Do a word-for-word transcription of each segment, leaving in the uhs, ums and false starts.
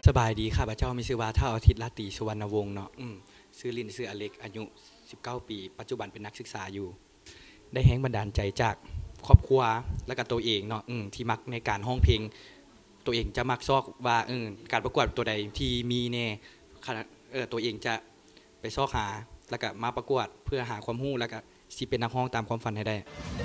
สบายดีค่ะพระเจ้ามีชื่อว่าท่าอาทิตย์ราตรีสุวรรณวงศ์เนาะอืมชื่อลินชื่ออเล็กอายุสิบเก้าปีปัจจุบันเป็นนักศึกษาอยู่ได้แรงบันดาลใจจากครอบครัวและก็ตัวเองเนาะอืมที่มักในการห้องเพลงตัวเองจะมักซอกว่าเออการประกวดตัวใดที่มีแน่เออตัวเองจะไปซอกหาแล้วก็มาประกวดเพื่อหาความรู้แล้วก็สิเป็นนักร้องตามความฝันให้ได้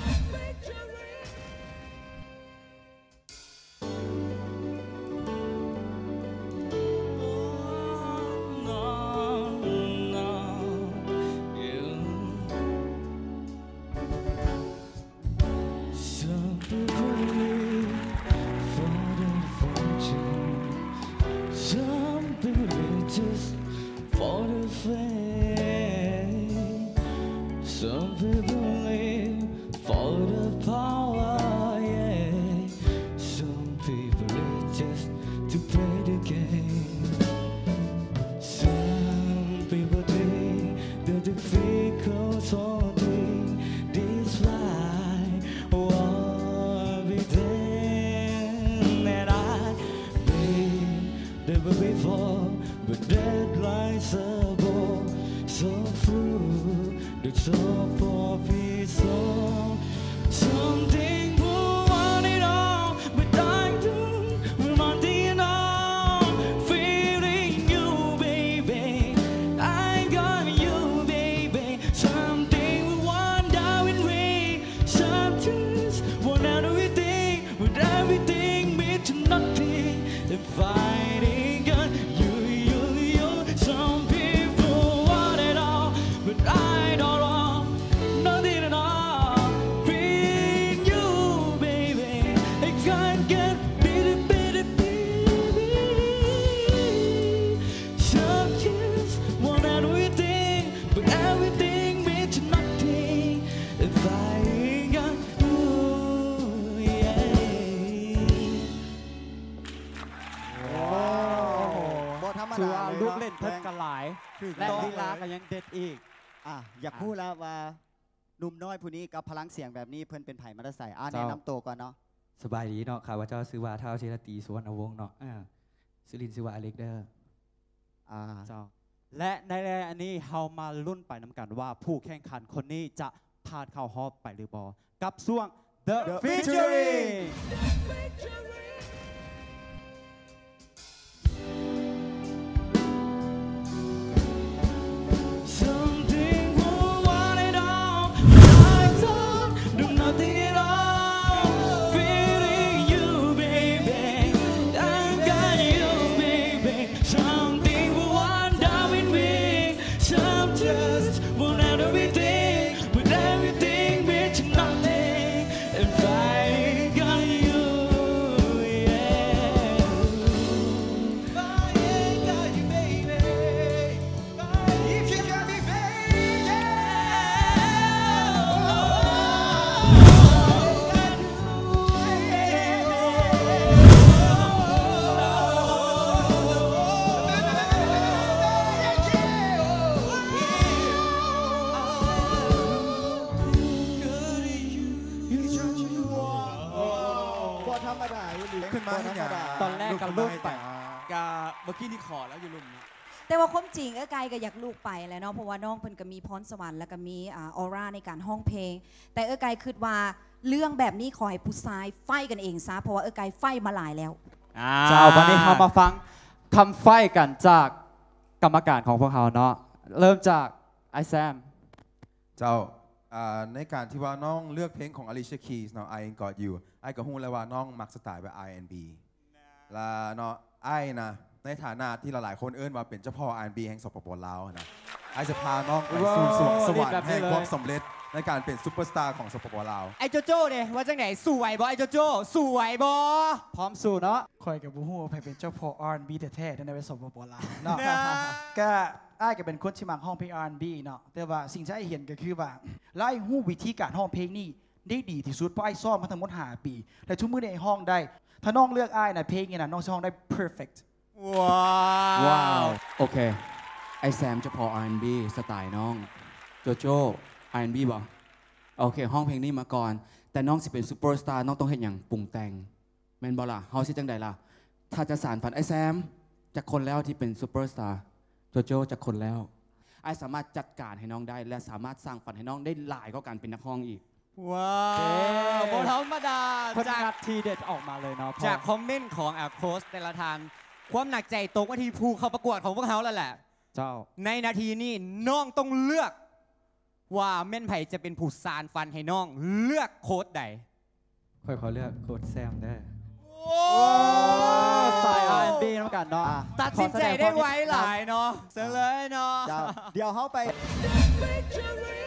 คือว่าลูกเล่นเพิ่นกันหลายและลีลาก็ยังเด็ดอีกอ่ะอยากพูดแล้วว่าหนุ่มน้อยผู้นี้กับพลังเสียงแบบนี้เพิ่นเป็นไผ่มาได้ใส่อ่ะแนะนำตัวก่อนเนาะสบายดีเนาะข้าพเจ้าชื่อว่าท้าวอาทิตย์ราตรีสุวรรณวงศ์เนาะชื่อลินชื่อว่าอเล็กเดอร์อ่าเจ้าและในอันนี้เฮามาลุ้นไปน้ำกันว่าผู้แข่งขันคนนี้จะผ่านเข้ารอบไปหรือบ่กับช่วง The Featuringตอนแรกกันลูกไปกาเมื่อกี้นี่ขอแล้วอยู่ลุมแต่ว่าความจริงเอ้ไกลก็อยากลูกไปแหละเนาะเพราะว่าน้องเพิ่นก็มีพรสวรรค์แล้วก็มีออร่าในการห้องเพลงแต่เอ้ไกลคิดว่าเรื่องแบบนี้ขอให้ผู้ชายไฟกันเองซะเพราะว่าเอ้ไกลไฟมาหลายแล้วเจ้าวันนี้เรามาฟังคำไฟกันจากกรรมการของพวกเขาเนาะเริ่มจากไอแซมเจ้าในการที่ว่าน้องเลือกเพลงของ Alicia Keys เนาะ I Ain't Got You ไอ้ก็ฮู้เลยว่าน้องมักสไตล์แบบ อาร์ แอนด์ บี และเนาะไอ้นะในฐานะที่หลายๆคนเอิ้นว่าเป็นเจ้าพ่อ อาร์ แอนด์ บี แห่งสปป.ลาวนะไอ้จะพาน้องไปสู่สวงสวรรค์แห่งความสำเร็จในการเป็นซุปเปอร์สตาร์ของสปป.ลาวไอ้โจโจ้เนี่ยว่าจังไหนสวยบ่ไอ้โจโจ้สวยบ่พร้อมสู่เนาะคอยกับบูฮู้ไปเป็นเจ้าพ่อ อาร์ แอนด์ บี แท้ๆในเวสปป.ลาวเนาะก็ไอ้ก็เป็นคนที่มักห้องเพลง อาร์ แอนด์ บี เนาะแต่ว่าสิ่งที่ไอ้เห็นก็คือว่าไล่ฮู้วิธีการห้องเพลงนี่ได้ดีที่สุดเพราะไอ้ซ้อมมาทั้งหมดห้าปีแต่ทุกมื้อในห้องได้ถ้าน้องเลือกไอ้นะเพลงนี่นะน้องจะห้องได้ perfect ว้าวว้าวโอเคไอแซมจะพอ อาร์ แอนด์ บี สไตล์น้องโจโจ้ อาร์ แอนด์ บี บ่โอเคห้องเพลงนี้มาก่อนแต่น้องสิเป็นซูเปอร์สตาร์น้องต้องเห็นอย่างปรุงแต่งแมนบอล่ะเฮาสิจังใดล่ะถ้าจะสานฝันไอแซมจากคนแล้วที่เป็นซูเปอร์สตาร์โจโจ้จากคนแล้วไอสามารถจัดการให้น้องได้ และสามารถสร้างฝันให้น้องได้หลายก็การเป็นนักห้องอีกว้าวโบธรรมดาคนจากงัดทีเด็ดออกมาเลยเนาะจากคอมเมนต์ของอาโค้ชแต่ละทานความหนักใจตกว่าที่ผู้เข้าประกวดของพวกเขาแล้วแหละเจ้าในนาทีนี้น้องต้องเลือกว่าเม่นไผ่จะเป็นผู้สารฟันให้น้องเลือกโค้ดใดค่อยขอเลือกโค้ดแซมได้สาย อาร์ แอนด์ บี น้ำกันเนาะอ่ะตัดสินใจได้ไวหลายเนาะเสร็จเลยเนาะเจ้าเดี๋ยวเขาไป Victory